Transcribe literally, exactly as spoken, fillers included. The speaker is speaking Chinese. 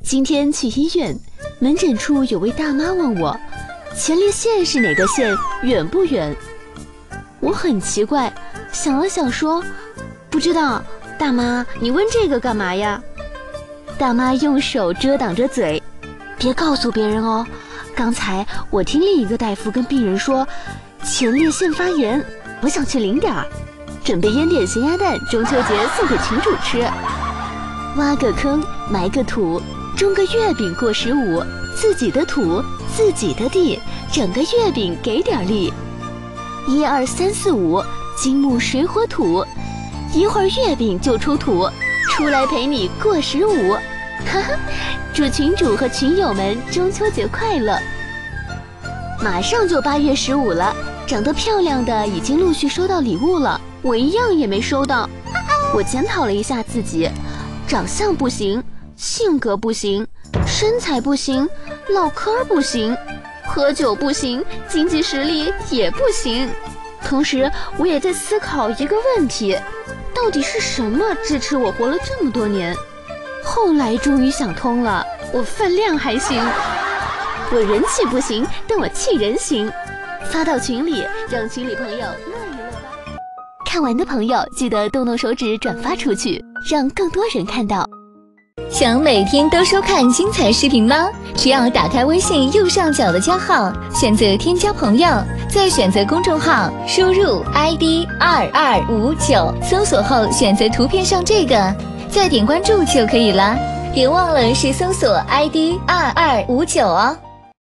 今天去医院，门诊处有位大妈问我，前列腺是哪个腺，远不远？我很奇怪，想了想说，不知道。大妈，你问这个干嘛呀？大妈用手遮挡着嘴，别告诉别人哦。刚才我听另一个大夫跟病人说，前列腺发炎，我想去领点儿，准备腌点咸鸭蛋，中秋节送给群主吃。挖个坑，埋个土，种个月饼过十五，自己的土，自己的地，整个月饼给点力。一二三四五，金木水火土，一会儿月饼就出土，出来陪你过十五。哈哈，祝群主和群友们中秋节快乐！马上就八月十五了，长得漂亮的已经陆续收到礼物了，我一样也没收到。我检讨了一下自己，长相不行，性格不行，身材不行，唠嗑不行，喝酒不行，经济实力也不行。同时我也在思考一个问题，到底是什么支持我活了这么多年？后来终于想通了，我饭量还行，我人气不行，但我气人行。发到群里，让群里朋友乐一乐吧。看完的朋友记得动动手指转发出去，让更多人看到。 想每天都收看精彩视频吗？只要打开微信右上角的加号，选择添加朋友，再选择公众号，输入 I D 二二五九，搜索后选择图片上这个，再点关注就可以了。别忘了是搜索 I D 二二五九哦。